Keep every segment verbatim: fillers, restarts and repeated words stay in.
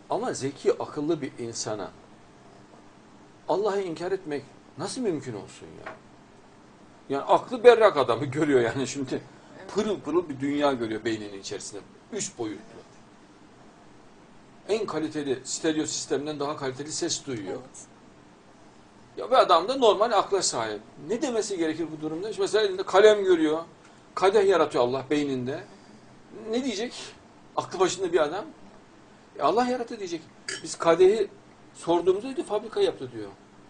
Ama zeki, akıllı bir insana Allah'ı inkar etmek nasıl mümkün olsun ya? Yani aklı berrak adamı görüyor yani şimdi. Evet. Pırıl pırıl bir dünya görüyor beyninin içerisinde. Üç boyutlu. En kaliteli stereo sistemden daha kaliteli ses duyuyor. Evet. Ya bir adam da normal akla sahip. Ne demesi gerekir bu durumda? İşte mesela elinde kalem görüyor. Kadeh yaratıyor Allah beyninde. Ne diyecek? Aklı başında bir adam. E Allah yarattı diyecek. Biz kadehi sorduğumuzda dedi fabrika yaptı diyor.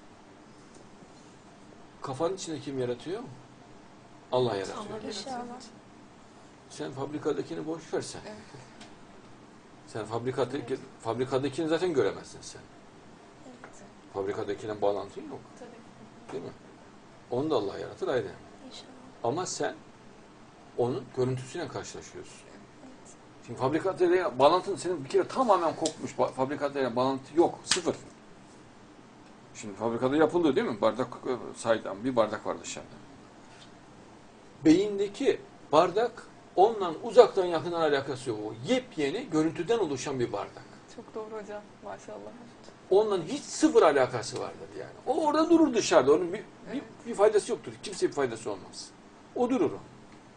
Kafanın içinde kim yaratıyor? Allah yaratıyor. Allah İnşallah. yaratıyor. Sen fabrikadakini boş versen. Evet. Sen fabrikadaki, fabrikadakini zaten göremezsin sen. Evet. Fabrikadakine bağlantın yok. Tabii. Değil mi? Onu da Allah yaratır ayrı. İnşallah. Ama sen onun görüntüsüyle karşılaşıyorsun. Evet. Şimdi fabrikatörle bağlantın senin bir kere tamamen kopmuş. Ba- Fabrikatörle bağlantı yok. Sıfır. Şimdi fabrikada yapılıyor değil mi? Bardak e, saydam. Bir bardak var dışarıda. Beyindeki bardak onunla uzaktan yakından alakası yok. O yepyeni görüntüden oluşan bir bardak. Çok doğru hocam. Maşallah. Onunla hiç sıfır alakası vardır yani. O orada durur dışarıda. Onun bir, bir, Evet. bir faydası yoktur. Kimseye bir faydası olmaz. O durur o.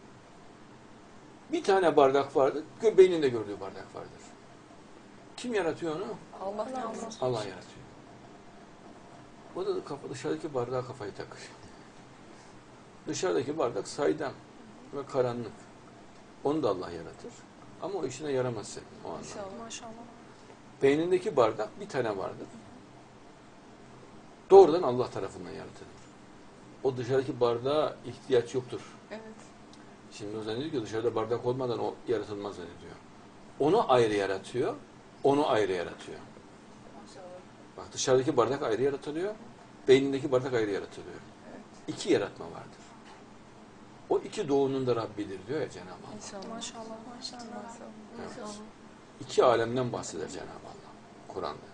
Bir tane bardak vardır. Beyninde gördüğü bardak vardır. Kim yaratıyor onu? Allah Allah yaratıyor. Allah yaratıyor. O da kafa, dışarıdaki bardağa kafayı takıyor. Dışarıdaki bardak saydam ve karanlık. Onu da Allah yaratır. Ama o işine yaramaz senin o anlamda. İnşallah. Maşallah. Beynindeki bardak bir tane vardır. Doğrudan Allah tarafından yaratılır. O dışarıdaki bardağa ihtiyaç yoktur. Evet. Şimdi o zannediyor ki dışarıda bardak olmadan o yaratılmaz zannediyor. Onu ayrı yaratıyor, onu ayrı yaratıyor. Maşallah. Bak dışarıdaki bardak ayrı yaratılıyor, beynindeki bardak ayrı yaratılıyor. Evet. İki yaratma vardır. O iki doğunun da Rabbidir diyor ya Cenab-ı Allah. İnşallah. Maşallah. Maşallah. Maşallah. Evet. Maşallah. İki alemden bahseder Cenab-ı Allah Kur'an'da.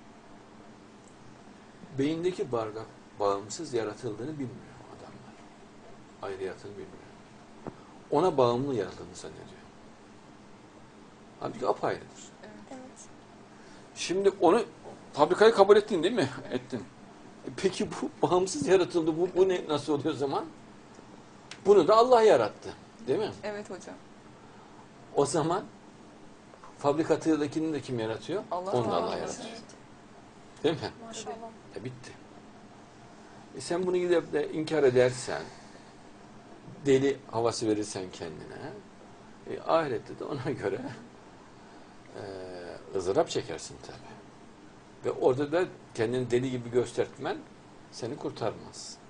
Beyindeki bardak bağımsız yaratıldığını bilmiyor adamlar. Ayrı yaratıldığını bilmiyor. Ona bağımlı yaratıldığını zannediyor. Halbuki apayrıdır. Evet. Şimdi onu fabrikayı kabul ettin değil mi? Ettin. E peki bu bağımsız yaratıldı. Bu, bu ne, nasıl oluyor o zaman? Bunu da Allah yarattı. Değil mi? Evet hocam. O zaman fabrikatırdakini de kim yaratıyor? Allah Onu da Allah Allah yaratıyor. yaratıyor. Değil mi? Maşallah. E bitti. E sen bunu gidip de inkar edersen, deli havası verirsen kendine, e, ahirette de ona göre e, ızdırap çekersin tabii. Ve orada da kendini deli gibi göstermen seni kurtarmaz.